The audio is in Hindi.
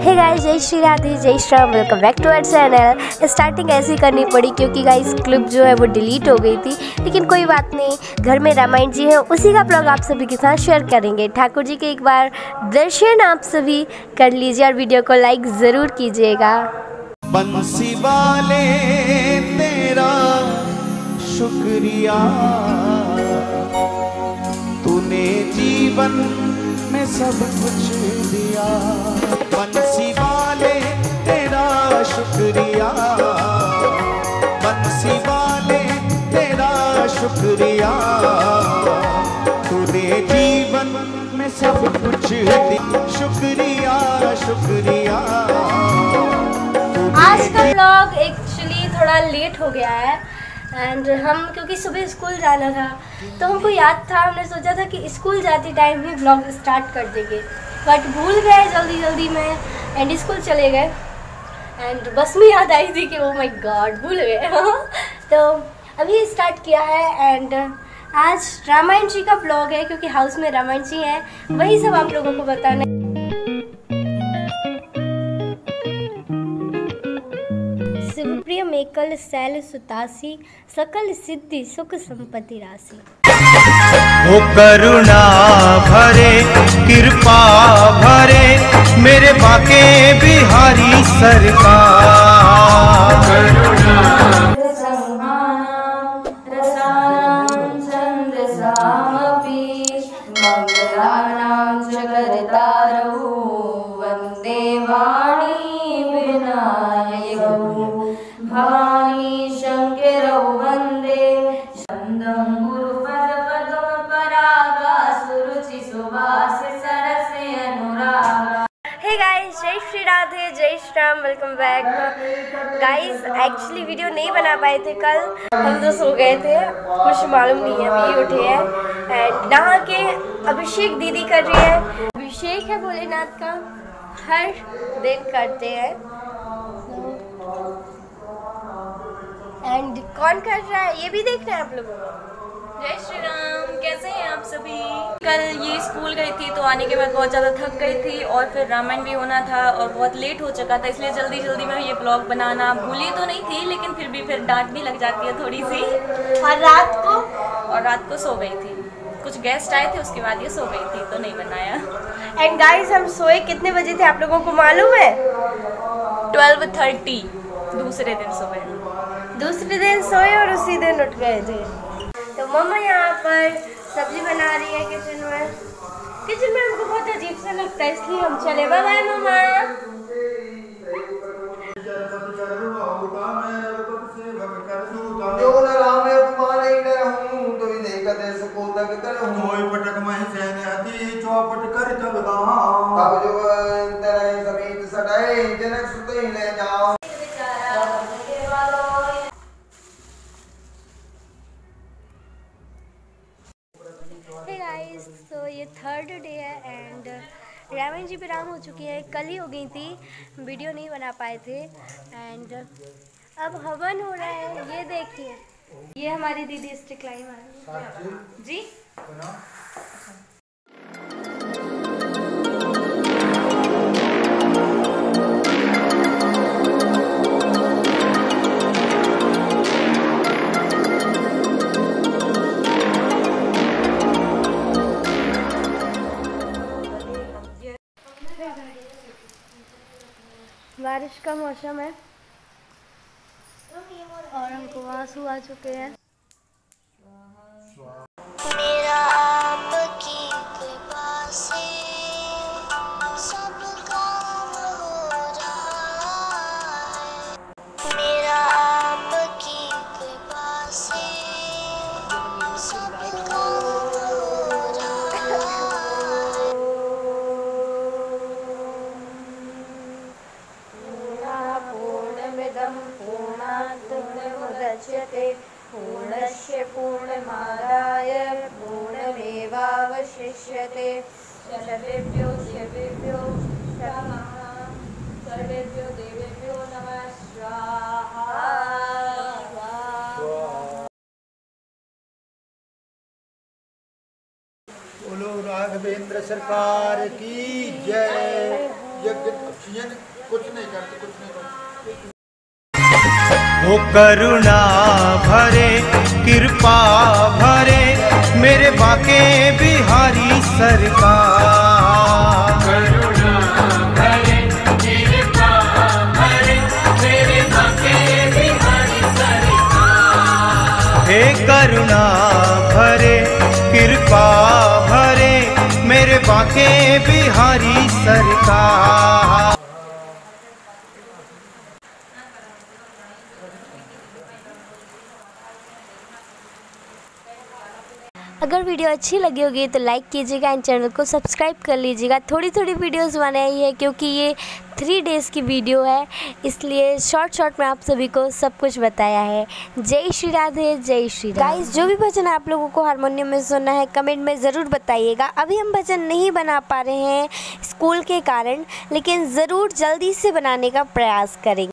हे गाइस, जय श्री राधे, जय Shri Ram, welcome back to our channel. Starting ऐसी करनी पड़ी क्योंकि गाइस क्लिप जो है वो डिलीट हो गई थी, लेकिन कोई बात नहीं। घर में रामायण जी है, उसी का ब्लॉग आप सभी के साथ शेयर करेंगे। ठाकुर जी के एक बार दर्शन आप सभी कर लीजिए और वीडियो को लाइक ज़रूर कीजिएगा। बंसी वाले तेरा शुक्रिया, तूने जीवन में सब कुछ दिया। बंसी वाले तेरा शुक्रिया, बंसी वाले तेरा शुक्रिया, तूने जीवन में सब कुछ दिया। शुक्रिया शुक्रिया। आज का ब्लॉग एक्चुअली थोड़ा लेट हो गया है एंड हम क्योंकि सुबह स्कूल जाना था तो हमको याद था, हमने सोचा था कि स्कूल जाते टाइम ही ब्लॉग स्टार्ट कर देंगे, बट भूल गए जल्दी में एंड स्कूल चले गए एंड बस में याद आई थी कि ओ माय गॉड भूल गए। तो अभी स्टार्ट किया है एंड आज रामायण जी का ब्लॉग है क्योंकि हाउस में रामायण जी हैं, वही सब आप लोगों को बताना। शिवप्रिय मेकल सैल सुतासी, सकल सिद्धि सुख संपत्ति राशि। वो करुणा भरे कृपा भरे मेरे बाके बिहारी सरकार। वंदे वाणी विनायकौ भवानी शंकरौ वंदे चंदं गुरुपद पद्म परागा सुरुचि सुवास सरसे अनुरागा। हे गाइस, जय श्री राधे, जय Shri Ram, welcome back. Guys actually video नहीं बना पाए थे कल, हम तो सो गए थे, कुछ मालूम नहीं है, अभी उठे हैं एंड नहा के अभिषेक दीदी कर रही है। अभिषेक है भोलेनाथ का, हर दिन करते हैं एंड कौन कर रहा है ये भी देखना है आप लोगों को। जय श्री राम, कैसे हैं आप सभी। कल ये स्कूल गई थी तो आने के बाद बहुत ज़्यादा थक गई थी और फिर रामायण भी होना था और बहुत लेट हो चुका था, इसलिए जल्दी में ये ब्लॉग बनाना भूली तो नहीं थी, लेकिन फिर भी डांट भी लग जाती है थोड़ी सी। और रात को सो गई थी, कुछ गेस्ट आए थे उसके बाद ये सो गई थी तो नहीं बनाया। एंड गाइस हम सोए कितने बजे थे आप लोगों को मालूम है? 12:30 दूसरे दिन सुबह। दूसरे दिन सोए और उसी दिन उठ गए थे। तो मम्मा यहाँ पर सब्जी बना रही है किचन में हमको बहुत अजीब सा लगता है इसलिए हम चले। बाय बाय मम्मा। हे गाइस, तो ये थर्ड डे है एंड रामायण जी विराम हो चुकी है, कल ही हो गई थी, वीडियो नहीं बना पाए थे एंड अब हवन हो रहा है। ये देखिए, ये हमारी दीदी स्टिक लाई मार जी। बारिश का मौसम है और हमको आंसू आ चुके हैं। मेरा आपकी कृपा से सब काम हो रहा है। मेरा आपकी कृपा से सब काम हो रहा है। पूर्णमिदं पूर्णात् पूर्णमुदच्यते पूर्णस्य पूर्णमादाय पूर्णमेवावशिष्यते। सर्वेभ्यो देवेभ्यो नमः। स्वाहा। बोलो राघवेंद्र सरकार की जय। यज्ञ कुछ नहीं करते। वो करुणा भरे कृपा भरे मेरे बाके बिहारी सरकार। करुणा भरे कृपा भरे मेरे बाके बिहारी सरकार। हे करुणा भरे कृपा भरे मेरे बाके बिहारी सरकार। अगर वीडियो अच्छी लगी होगी तो लाइक कीजिएगा एंड चैनल को सब्सक्राइब कर लीजिएगा। थोड़ी थोड़ी वीडियोस बनाई है क्योंकि ये 3 डेज़ की वीडियो है, इसलिए शॉर्ट में आप सभी को सब कुछ बताया है। जय श्री राधे, जय श्री राधे। गाइस, जो भी भजन आप लोगों को हारमोनियम में सुनना है कमेंट में ज़रूर बताइएगा। अभी हम भजन नहीं बना पा रहे हैं स्कूल के कारण, लेकिन ज़रूर जल्दी से बनाने का प्रयास करेंगे।